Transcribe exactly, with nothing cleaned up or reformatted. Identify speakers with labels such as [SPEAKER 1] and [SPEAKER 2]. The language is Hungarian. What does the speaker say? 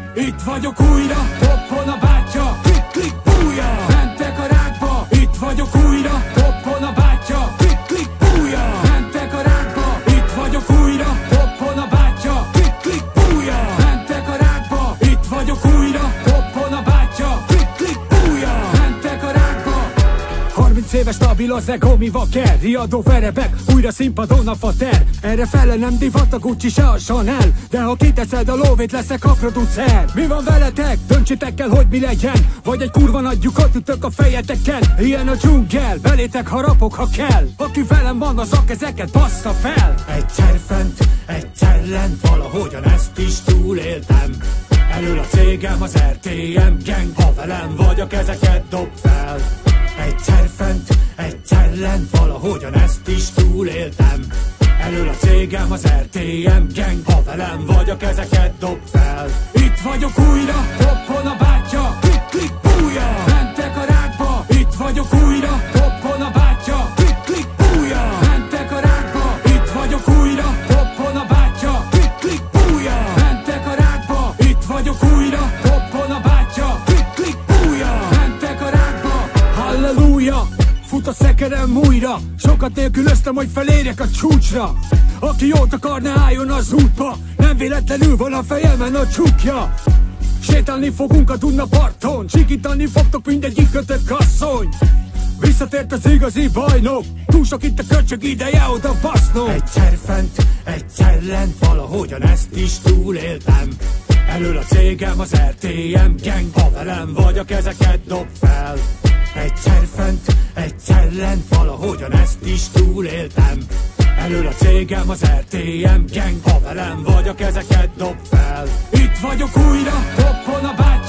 [SPEAKER 1] Itt vagyok újra, toppon a bátya, klik, klik, bújja. Mentek a rákba, itt vagyok újra, toppon a bátya, klik, klik, bújja. Mentek a rákba, itt vagyok újra, toppon a bátya, klik, klik, bújja. Mentek a rákba, itt vagyok újra, toppon a bátya, klik, klik, bújja. Mentek a rákba. harminc éves stabil az ego, mi vaker, riadó verebek, újra színpadon a fater. Erre fele nem divat a Gucci se a Chanel, de ha kiteszed a lóvét, leszek a producer. Mi van veletek? Döntsétek el, hogy mi legyen, vagy egy kurva nagy lyukat ütök a fejeteken. Ilyen a dzsungel, belétek harapok, ha kell. Aki velem van, az a kezeket bassza fel. Egyszer fent, egyszer lent, valahogyan ezt is túléltem. Elől a cégem, az er té em gang, ha velem vagy, a kezeket dob fel. Egyszer fent, egyszer lent, valahogyan ezt is túléltem. Elől a cégem, az er té em gang, ha velem vagy, a kezeket dob fel. Itt vagyok újra, toppon a bátya, klik, klik, bújja. Mentek a rákba, itt vagyok újra, toppon a bátya, klik, klik, bújja. Mentek a rákba, itt vagyok újra, toppon a bátya, klik, klik, bújja. Mentek a rákba, itt vagyok újra, toppon a bátya, klik, klik, bújja. Mentek a rákba, halleluja. Fut a szekerem újra, sokat nélkülöztem, hogy felérjek a csúcsra. Aki jót akar, ne álljon az útba, nem véletlenül van a fejemen a csukja. Sétálni fogunk a Duna parton, sikítani fogtok mindegyik kötök asszony. Visszatért az igazi bajnok, túl sok itt a köcsög, ideje oda basznom. Egyszer fent, egyszer lent, valahogyan ezt is túléltem. Elől a cégem, az er té em gang, ha velem vagy, a kezeket dob fel. Egyszer fent, egyszer lent, valahogyan ezt is túléltem. Elől a cégem, az er té em gang, ha velem vagy, a kezeket dob fel. Itt vagyok újra, toppon a bátya.